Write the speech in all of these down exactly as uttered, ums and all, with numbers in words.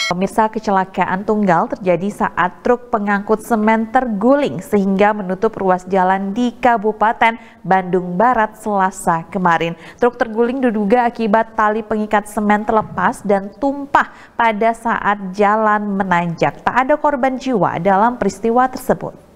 Pemirsa, kecelakaan tunggal terjadi saat truk pengangkut semen terguling sehingga menutup ruas jalan di Kabupaten Bandung Barat Selasa kemarin. Truk terguling diduga akibat tali pengikat semen terlepas dan tumpah pada saat jalan menanjak. Tak ada korban jiwa dalam peristiwa tersebut.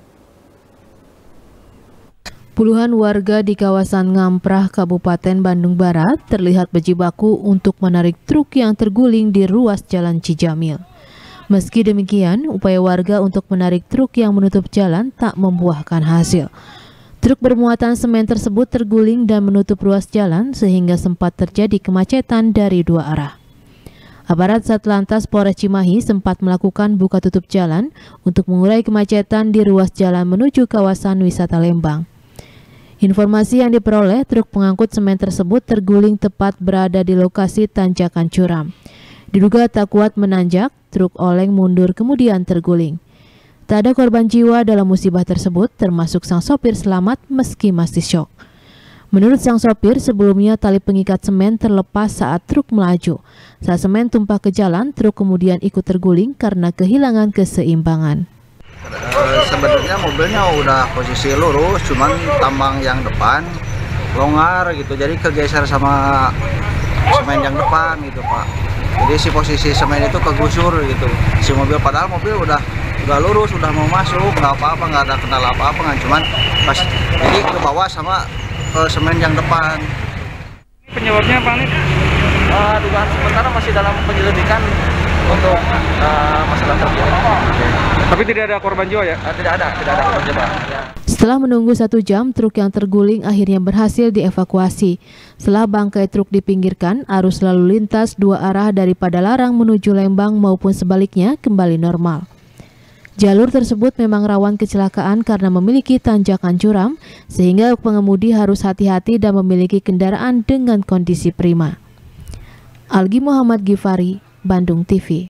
Puluhan warga di kawasan Ngamprah, Kabupaten Bandung Barat terlihat berjibaku untuk menarik truk yang terguling di ruas Jalan Cijamil. Meski demikian, upaya warga untuk menarik truk yang menutup jalan tak membuahkan hasil. Truk bermuatan semen tersebut terguling dan menutup ruas jalan sehingga sempat terjadi kemacetan dari dua arah. Aparat Satlantas Polres Cimahi sempat melakukan buka tutup jalan untuk mengurai kemacetan di ruas jalan menuju kawasan wisata Lembang. Informasi yang diperoleh, truk pengangkut semen tersebut terguling tepat berada di lokasi tanjakan curam. Diduga tak kuat menanjak, truk oleng mundur kemudian terguling. Tak ada korban jiwa dalam musibah tersebut, termasuk sang sopir selamat meski masih syok. Menurut sang sopir, sebelumnya tali pengikat semen terlepas saat truk melaju. Saat semen tumpah ke jalan, truk kemudian ikut terguling karena kehilangan keseimbangan. E, sebenarnya mobilnya udah posisi lurus, cuman tambang yang depan longgar gitu, jadi kegeser sama semen yang depan gitu Pak. Jadi si posisi semen itu kegusur gitu. Si mobil padahal mobil udah udah lurus, udah mau masuk, nggak apa-apa, nggak ada kendala apa-apa, kan cuman pas jadi ke bawah sama e, semen yang depan. Penyebabnya apa nih? Uh, dugaan sementara masih dalam penyelidikan untuk uh, masalah tersebut. Tapi tidak ada korban jiwa ya? Uh, tidak ada, tidak ada korban jiwa. Ya. Setelah menunggu satu jam, truk yang terguling akhirnya berhasil dievakuasi. Setelah bangkai truk dipinggirkan, arus lalu lintas dua arah dari Padalarang menuju Lembang maupun sebaliknya kembali normal. Jalur tersebut memang rawan kecelakaan karena memiliki tanjakan curam, sehingga pengemudi harus hati-hati dan memiliki kendaraan dengan kondisi prima. Algi Muhammad Gifari, Bandung T V.